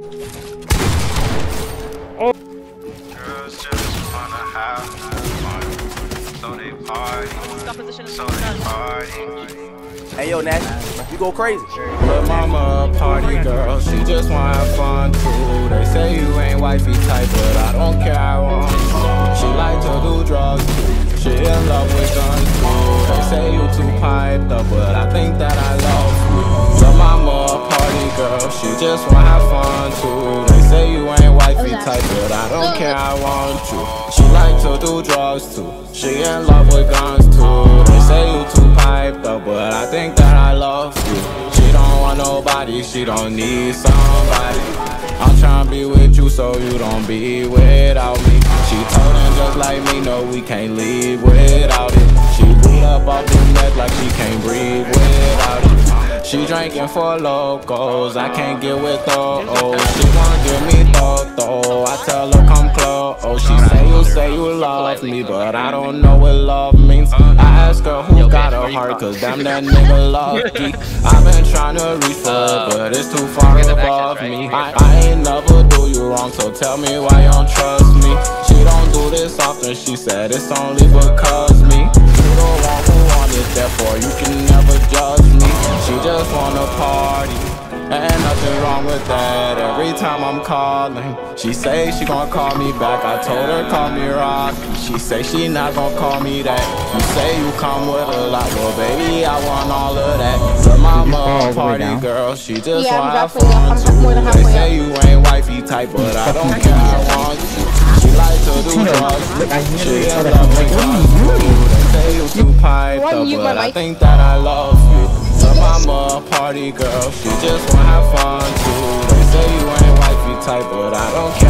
Oh. Girls just wanna have fun, so they party, so they party. Hey yo, Nash, you go crazy. Lil' mama a party girl, she just wanna have fun too. They say you ain't wifey type, but I don't care, I want you. She like to do drugs too, she in love with guns too. They say you too piped up, but I think that I love you. Lil' mama a party girl, she just wanna have fun too. They say you ain't wifey type, but I don't care, I want you. She like to do drugs too, she in love with guns too. They say you too piped up, but I think that I love you. She don't want nobody, she don't need somebody. I'm tryna be with you so you don't be without me. She told him just like me, no we can't leave without it. She beat up off the neck like she can't breathe without it. She drinking for locals, I can't get with those. She wanna give me though, I tell her come close. She say you love me, but I don't know what love means. I ask her who got a heart, cause damn that nigga lucky. I've been trying to reach for it, but it's too far above me. I ain't never do you wrong, so tell me why you don't trust me. She don't do this often, she said it's only because me. You the one who want it, therefore you can never judge me. She just wanna party, ain't nothing wrong with that. Every time I'm calling, she say she gon' call me back. I told her call me Rocky, she say she not gon' call me that. You say you come with a lot, well baby I want all of that. Lil' mama a party girl, she just wanna have fun too. They say you ain't wifey type, but I don't care, I want you. She like to do drugs, she in love with guns too. They say you too piped up, but I think that I love you. Lil' mama a party girl, she just wanna have fun too. They say you ain't wifey type, but I don't care.